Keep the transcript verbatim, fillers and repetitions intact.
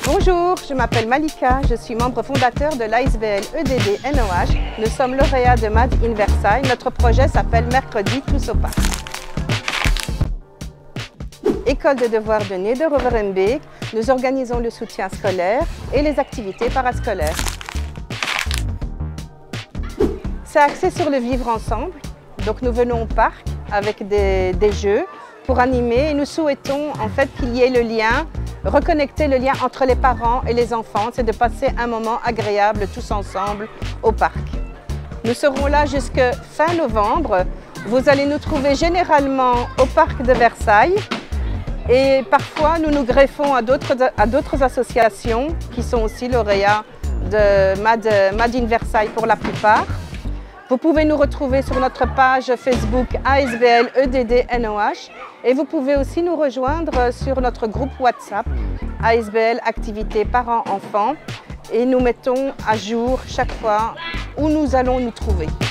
Bonjour, je m'appelle Malika, je suis membre fondateur de l'A S B L E D D N O H. Nous sommes lauréats de Made in Versailles. Notre projet s'appelle Mercredi tous au parc. École de devoirs de Neder-Overembeek, nous organisons le soutien scolaire et les activités parascolaires. C'est axé sur le vivre ensemble, donc nous venons au parc avec des, des jeux pour animer et nous souhaitons en fait qu'il y ait le lien, reconnecter le lien entre les parents et les enfants, c'est de passer un moment agréable tous ensemble au parc. Nous serons là jusqu'à fin novembre. Vous allez nous trouver généralement au parc de Versailles et parfois nous nous greffons à d'autres associations qui sont aussi lauréats de Made, Made in Versailles pour la plupart. Vous pouvez nous retrouver sur notre page Facebook A S B L E D D N O H et vous pouvez aussi nous rejoindre sur notre groupe WhatsApp A S B L Activités Parents-Enfants et nous mettons à jour chaque fois où nous allons nous trouver.